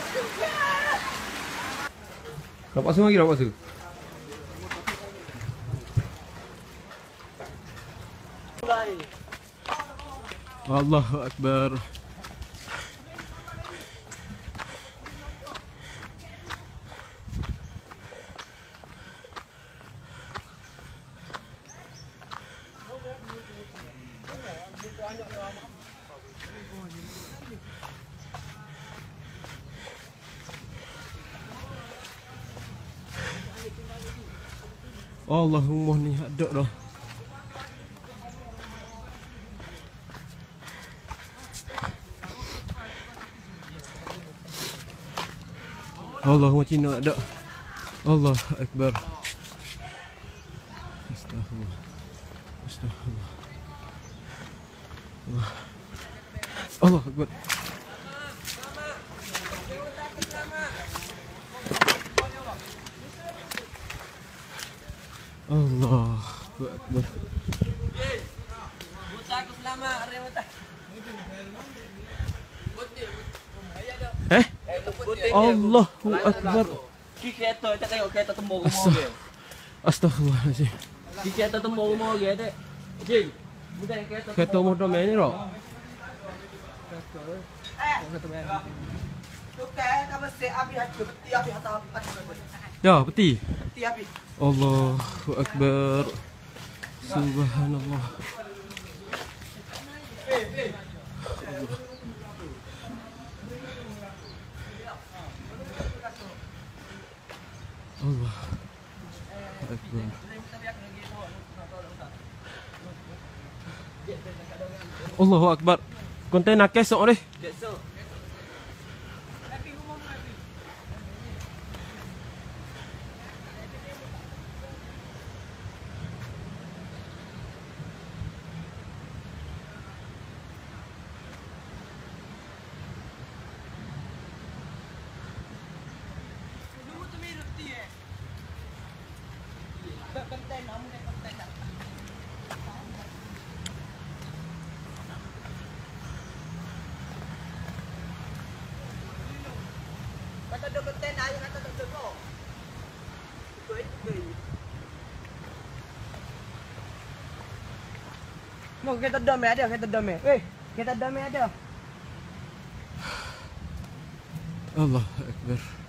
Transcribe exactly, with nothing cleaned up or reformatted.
Nampak semua lagi, nampak semua. Allahu Akbar. Allahumma ni ada dah. Allahumma Cina ada. Allah Akbar. Astagfirullah. Astagfirullah. Allah. Allah Akbar. Allah Akbar. Aku selamat, Remata. Eh? Allahu Akbar. Ki kereta tak tengok kereta tembok rumah dia. Astaghfirullahalazim. Ki kereta tembok rumah dia tak. Jing. Bukan kereta. Kereta motor main ni roh. Eh. Tukar kamu se api hati peti api hata api. Ya, peti. Peti api. Allahu Akbar. Subhanallah. Eh, eh. Allah Akbar. Allahu Akbar. Kontainer kesok ni. Kesok. Konten, kamu naik konten tak? Kata ada konten air kata tak tengok. Ikut ikut. Mau kereta dam ada, kereta dam. Eh, kereta dam ada. Allah Akbar.